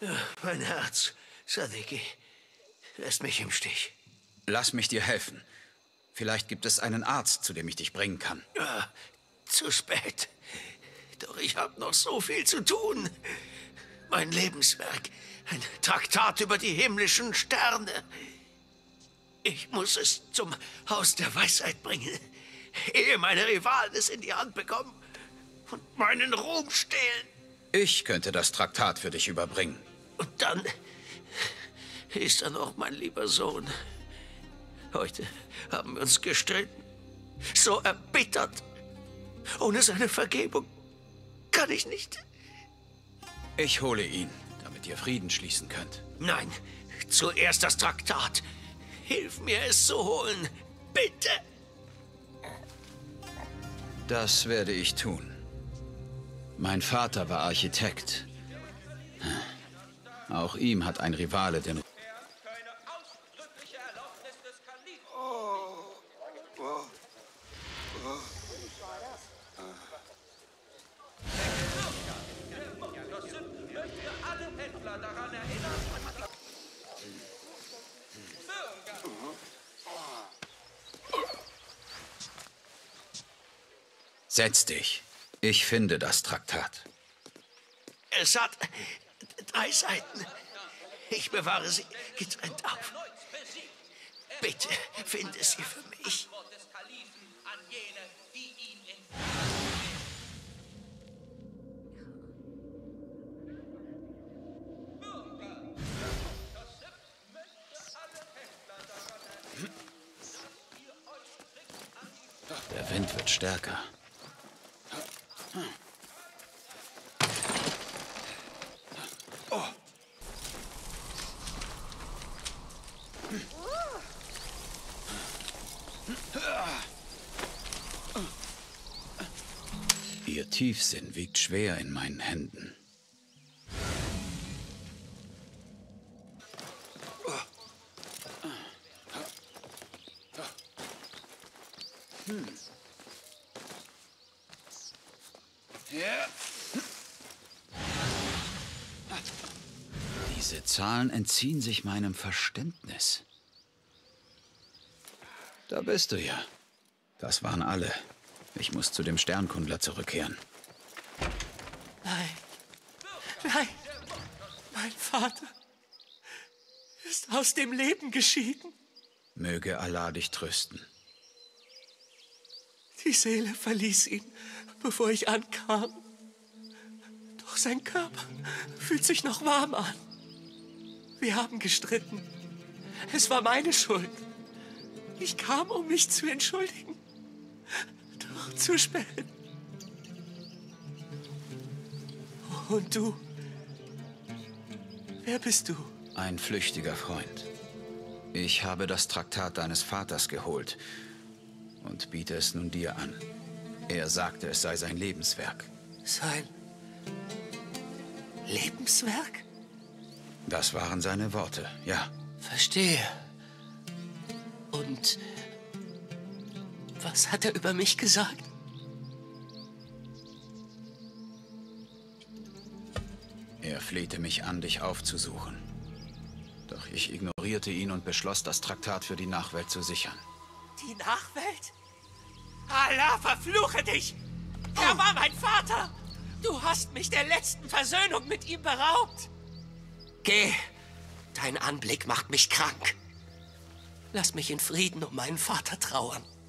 Mein Herz, Sadiki, lässt mich im Stich. Lass mich dir helfen. Vielleicht gibt es einen Arzt, zu dem ich dich bringen kann. Zu spät. Doch ich habe noch so viel zu tun. Mein Lebenswerk, ein Traktat über die himmlischen Sterne. Ich muss es zum Haus der Weisheit bringen, ehe meine Rivalen es in die Hand bekommen und meinen Ruhm stehlen. Ich könnte das Traktat für dich überbringen. Und dann ist da noch mein lieber Sohn. Heute haben wir uns gestritten. So erbittert. Ohne seine Vergebung kann ich nicht. Ich hole ihn, damit ihr Frieden schließen könnt. Nein, zuerst das Traktat. Hilf mir, es zu holen. Bitte. Das werde ich tun. Mein Vater war Architekt. Auch ihm hat ein Rivale den... Setz dich. Ich finde das Traktat. Es hat 3 Seiten. Ich bewahre sie getrennt auf. Bitte, finde sie für mich. Der Wind wird stärker. Ihr Tiefsinn wiegt schwer in meinen Händen. Diese Zahlen entziehen sich meinem Verständnis. Da bist du ja. Das waren alle. Ich muss zu dem Sternkundler zurückkehren. Nein. Nein. Mein Vater ist aus dem Leben geschieden. Möge Allah dich trösten. Die Seele verließ ihn, bevor ich ankam. Doch sein Körper fühlt sich noch warm an. Wir haben gestritten. Es war meine Schuld. Ich kam, um mich zu entschuldigen. Doch zu spät. Und du? Wer bist du? Ein flüchtiger Freund. Ich habe das Traktat deines Vaters geholt und biete es nun dir an. Er sagte, es sei sein Lebenswerk. Sein Lebenswerk? Das waren seine Worte, ja. Verstehe. Und was hat er über mich gesagt? Er flehte mich an, dich aufzusuchen. Doch ich ignorierte ihn und beschloss, das Traktat für die Nachwelt zu sichern. Die Nachwelt? Allah verfluche dich! Er war mein Vater! Du hast mich der letzten Versöhnung mit ihm beraubt! Geh! Dein Anblick macht mich krank. Lass mich in Frieden um meinen Vater trauern.